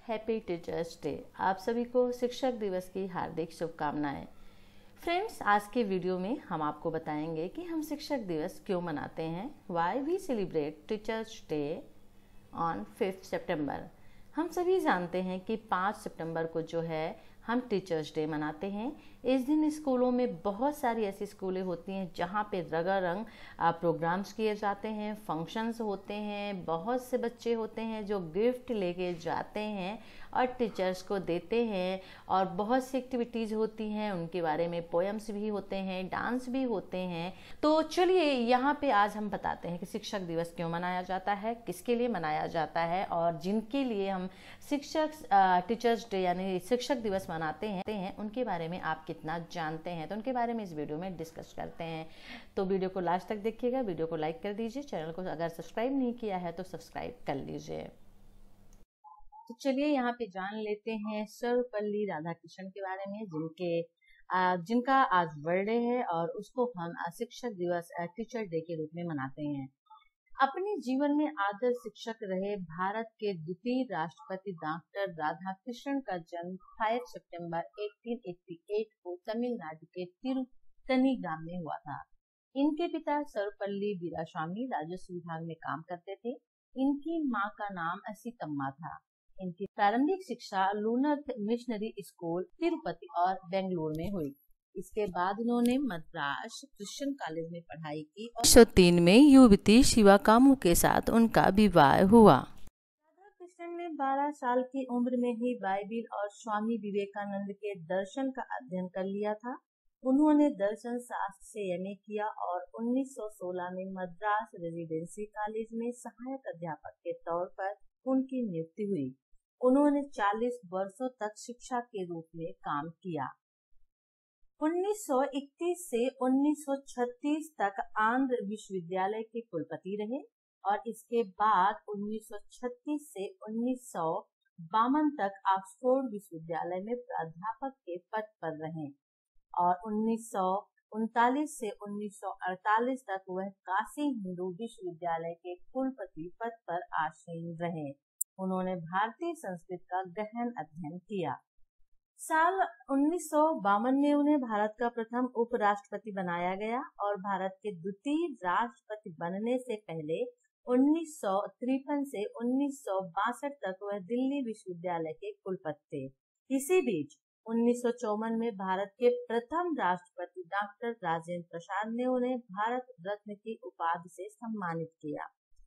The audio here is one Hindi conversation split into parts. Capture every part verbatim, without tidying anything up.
Happy teachers day. आप सभी को शिक्षक दिवस की हार्दिक शुभकामनाएं। फ्रेंड्स, आज के वीडियो में हम आपको बताएंगे कि हम शिक्षक दिवस क्यों मनाते हैं, why we celebrate teachers day on fifth सितंबर। हम सभी जानते हैं कि पाँच सितंबर को जो है हम टीचर्स डे मनाते हैं। इस दिन स्कूलों में बहुत सारी ऐसी स्कूलें होती हैं जहाँ पे रंगारंग प्रोग्राम्स किए जाते हैं, फंक्शंस होते हैं, बहुत से बच्चे होते हैं जो गिफ्ट लेके जाते हैं और टीचर्स को देते हैं, और बहुत सी एक्टिविटीज़ होती हैं, उनके बारे में पोएम्स भी होते हैं, डांस भी होते हैं। तो चलिए यहाँ पे आज हम बताते हैं कि शिक्षक दिवस क्यों मनाया जाता है, किसके लिए मनाया जाता है, और जिनके लिए हम शिक्षक टीचर्स डे यानी शिक्षक दिवस मनाते हैं उनके बारे में आप कितना जानते हैं, तो उनके बारे में इस वीडियो में डिस्कस करते हैं। तो वीडियो को लास्ट तक देखिएगा, वीडियो को लाइक कर दीजिए, चैनल को अगर सब्सक्राइब नहीं किया है तो सब्सक्राइब कर लीजिए। तो चलिए यहाँ पे जान लेते हैं सर्वपल्ली राधाकृष्णन के बारे में, जिनके आ, जिनका आज बर्थडे है और उसको हम शिक्षक दिवस टीचर डे के रूप में मनाते हैं। अपने जीवन में आदर्श शिक्षक रहे भारत के द्वितीय राष्ट्रपति डॉक्टर राधाकृष्णन का जन्म पाँच सितंबर अठारह सौ अट्ठासी को तमिलनाडु के तिरुत्तनी ग्राम में हुआ था। इनके पिता सर्वपल्ली वीरास्वामी राजस्व विभाग में काम करते थे। इनकी मां का नाम सीतम्मा था। इनकी प्रारंभिक शिक्षा लूनर मिशनरी स्कूल तिरुपति और बेंगलुरु में हुई। इसके बाद उन्होंने मद्रास क्रिश्चियन कॉलेज में पढ़ाई की और उन्नीस सौ तीन में युवती शिवाकामू के साथ उनका विवाह हुआ। राधाकृष्णन ने बारह साल की उम्र में ही बाइबिल और स्वामी विवेकानंद के दर्शन का अध्ययन कर लिया था। उन्होंने दर्शन शास्त्र से एम ए किया और उन्नीस सौ सोलह में मद्रास रेजिडेंसी कॉलेज में सहायक अध्यापक के तौर पर उनकी नियुक्ति हुई। उन्होंने चालीस वर्षों तक शिक्षा के रूप में काम किया। उन्नीस सौ इकतीस से उन्नीस सौ छत्तीस तक आंध्र विश्वविद्यालय के कुलपति रहे और इसके बाद उन्नीस सौ छत्तीस से उन्नीस सौ बावन तक ऑक्सफोर्ड विश्वविद्यालय में प्राध्यापक के पद पर रहे और उन्नीस सौ उनतालीस से उन्नीस सौ अड़तालीस तक वह काशी हिंदू विश्वविद्यालय के कुलपति पद पर आसीन रहे। उन्होंने भारतीय संस्कृत का गहन अध्ययन किया। साल उन्नीस सौ बावन में उन्हें भारत का प्रथम उपराष्ट्रपति बनाया गया और भारत के द्वितीय राष्ट्रपति बनने से पहले उन्नीस सौ तिरपन से उन्नीस सौ बासठ तक वह दिल्ली विश्वविद्यालय के कुलपति थे। इसी बीच उन्नीस सौ चौवन में भारत के प्रथम राष्ट्रपति डॉक्टर राजेंद्र प्रसाद ने उन्हें भारत रत्न की उपाधि से सम्मानित किया।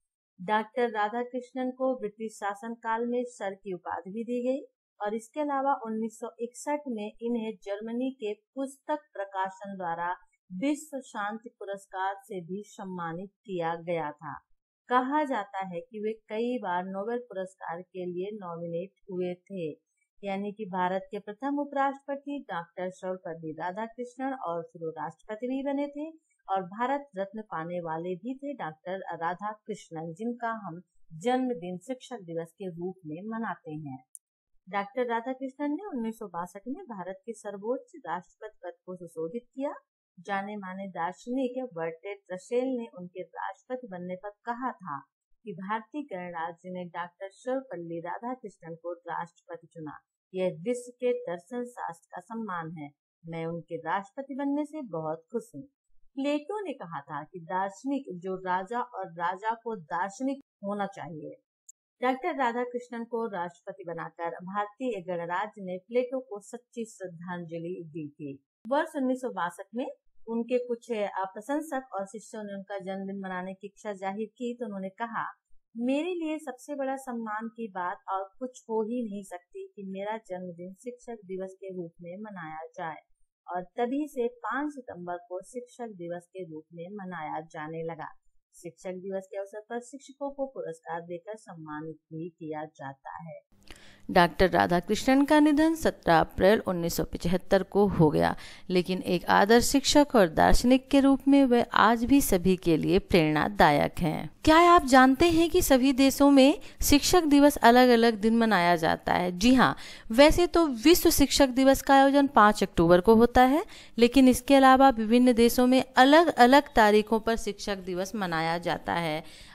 डॉक्टर राधाकृष्णन को ब्रिटिश शासन काल में सर की उपाधि भी दी गई और इसके अलावा उन्नीस सौ इकसठ में इन्हें जर्मनी के पुस्तक प्रकाशन द्वारा विश्व शांति पुरस्कार से भी सम्मानित किया गया था। कहा जाता है कि वे कई बार नोबेल पुरस्कार के लिए नॉमिनेट हुए थे। यानी कि भारत के प्रथम उपराष्ट्रपति डॉक्टर सर्वपल्ली राधाकृष्णन और फिर राष्ट्रपति भी बने थे और भारत रत्न पाने वाले भी थे डॉक्टर राधाकृष्णन, जिनका हम जन्मदिन शिक्षक दिवस के रूप में मनाते हैं। डॉक्टर राधाकृष्णन ने उन्नीस सौ बासठ में भारत के सर्वोच्च राष्ट्रपति पद को सुशोभित किया। जाने माने दार्शनिक बर्ट्रैंड रसेल ने उनके राष्ट्रपति बनने पर कहा था कि भारतीय गणराज्य ने डॉक्टर सर्वपल्ली राधाकृष्णन को राष्ट्रपति चुना। यह विश्व के दर्शन शास्त्र का सम्मान है। मैं उनके राष्ट्रपति बनने से बहुत खुश हूँ। प्लेटो ने कहा था कि दार्शनिक जो राजा और राजा को दार्शनिक होना चाहिए। डॉक्टर राधाकृष्णन को राष्ट्रपति बनाकर भारतीय गणराज्य ने प्लेटो को सच्ची श्रद्धांजलि दी थी। वर्ष उन्नीस सौ बासठ में उनके कुछ प्रशंसक और शिष्यों ने उनका जन्मदिन मनाने की इच्छा जाहिर की तो उन्होंने कहा, मेरे लिए सबसे बड़ा सम्मान की बात और कुछ हो ही नहीं सकती कि मेरा जन्मदिन शिक्षक दिवस के रूप में मनाया जाए, और तभी से पाँच सितंबर को शिक्षक दिवस के रूप में मनाया जाने लगा। शिक्षक दिवस के अवसर पर शिक्षकों को पुरस्कार देकर सम्मानित भी किया जाता है। डॉक्टर राधाकृष्णन का निधन सत्रह अप्रैल उन्नीस सौ पचहत्तर को हो गया, लेकिन एक आदर्श शिक्षक और दार्शनिक के रूप में वे आज भी सभी के लिए प्रेरणादायक हैं। क्या आप जानते हैं कि सभी देशों में शिक्षक दिवस अलग अलग दिन मनाया जाता है? जी हाँ, वैसे तो विश्व शिक्षक दिवस का आयोजन पाँच अक्टूबर को होता है, लेकिन इसके अलावा विभिन्न देशों में अलग अलग तारीखों पर शिक्षक दिवस मनाया जाता है।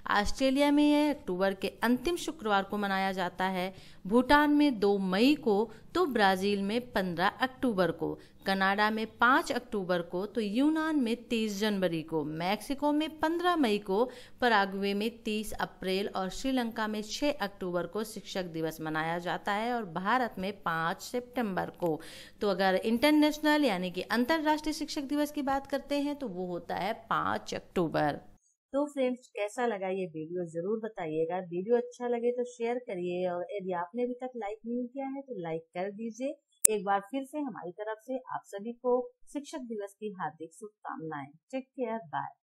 ऑस्ट्रेलिया में यह अक्टूबर के अंतिम शुक्रवार को मनाया जाता है, भूटान में दो मई को, तो ब्राजील में पंद्रह अक्टूबर को, कनाडा में पाँच अक्टूबर को, तो यूनान में तीस जनवरी को, मैक्सिको में पंद्रह मई को, पराग्वे में तीस अप्रैल और श्रीलंका में छह अक्टूबर को शिक्षक दिवस मनाया जाता है और भारत में पाँच सितंबर को। तो अगर इंटरनेशनल यानी कि अंतर्राष्ट्रीय शिक्षक दिवस की बात करते हैं तो वो होता है पाँच अक्टूबर। तो फ्रेंड्स, कैसा लगा ये वीडियो जरूर बताइएगा। वीडियो अच्छा लगे तो शेयर करिए और यदि आपने अभी तक लाइक नहीं किया है तो लाइक कर दीजिए। एक बार फिर से हमारी तरफ से आप सभी को शिक्षक दिवस की हार्दिक शुभकामनाएं। Take care, bye.